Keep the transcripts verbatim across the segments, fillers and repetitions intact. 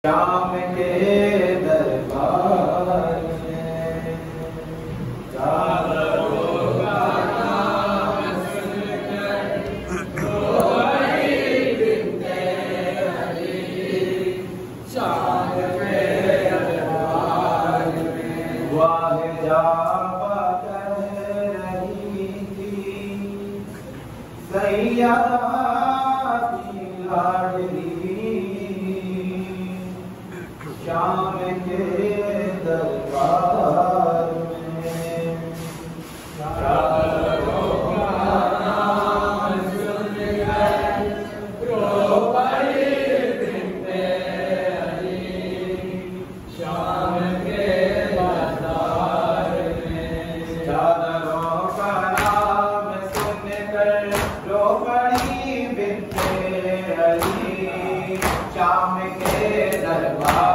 श्याम के दरबार में चादरों का नाम सुनकर रोई बिनते हरी। श्याम के दरबार में वाह जापा कह रही थी सैया की लाडली। श्याम के दरबार में चादरों का नाम सुनकर रो पड़ी बिनते हरी। श्याम के दरबार में चादरों का नाम सुनकर रो पड़ी बिनते हरी। श्याम के दरबार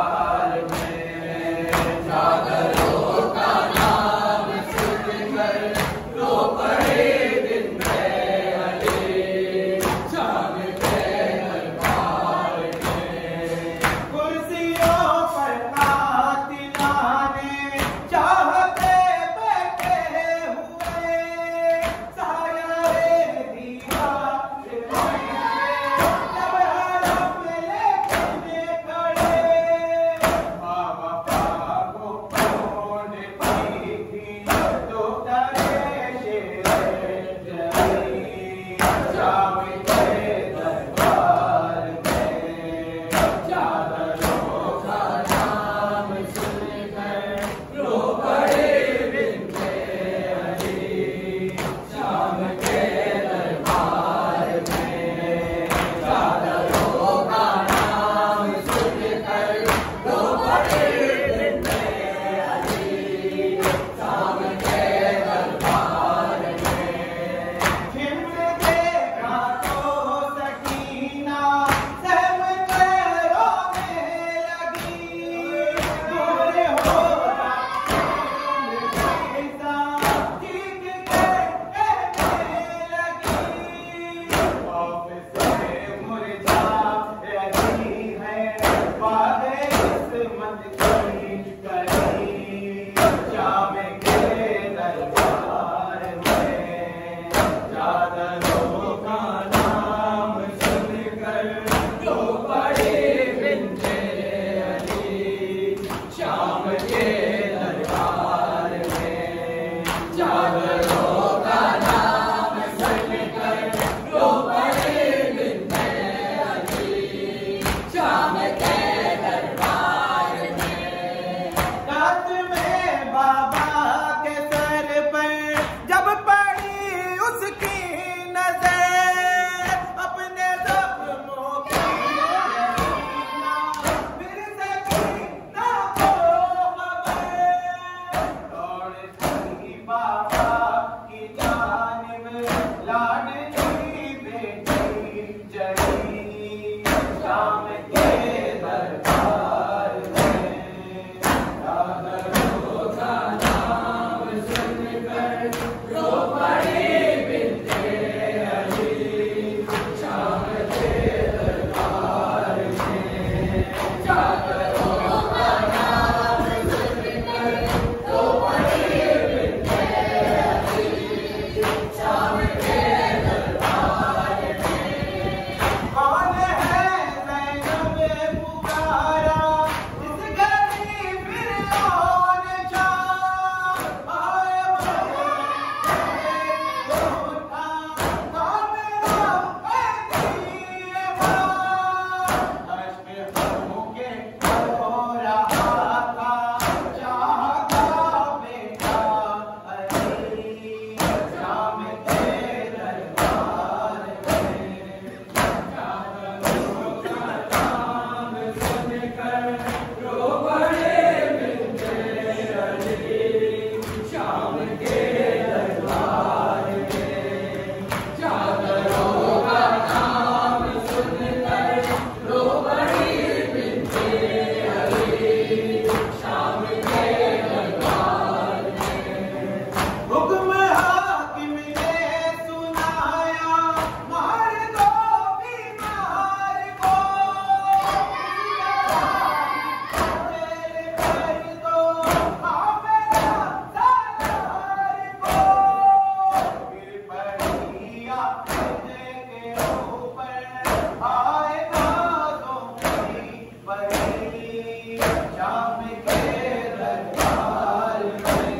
पड़ी शाम के दरबार में।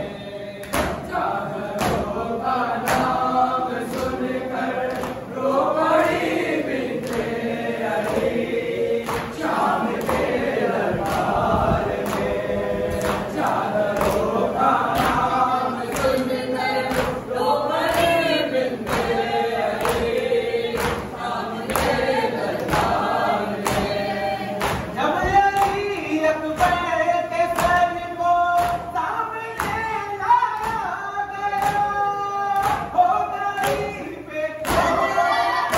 जागरों का नाम सुनकर रो पड़ी बिन्ते अली शाम के दरबार में। जागरों का नाम सुनकर रो पड़ी बिन्ते अली शाम के दरबार में। जब अली अकबर के सर को सामने लाया गया, हो गई बेखबर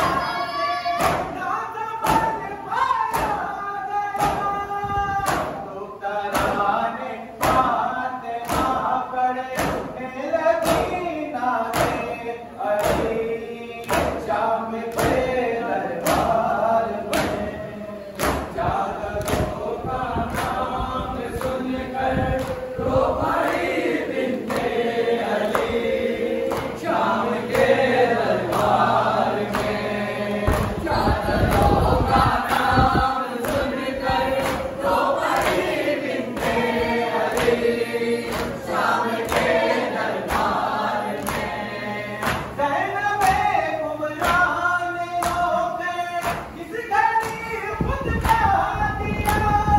ना संभल पाया गया। तो तराने बात ना पड़े लगी ना दे अली शाम के दरबार में। जागरों का नाम सुनकर रो पड़ी बिन्ते अली शाम के दरबार में। जागरों का नाम सुनकर रो पड़ी बिन्ते अली शाम के दरबार में। ज़ैनबे कुबरा ने होकर इस घड़ी खुद का दिया,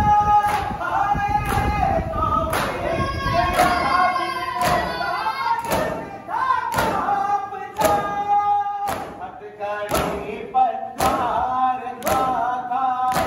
हाय कौम के काबिल था काप जा। हथकड़ी पर मार था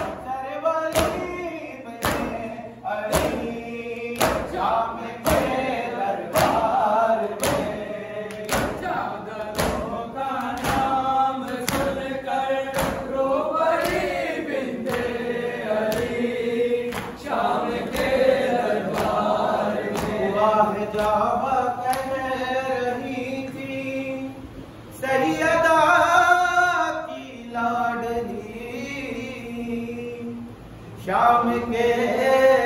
सरवलीब ने अली शाम के दरबार में। जागरों का नाम सुनकर रो पड़ी बिन्ते अली शाम के दरबार में। वाह जाब कह रही थी सैयदा की लाडली शाम के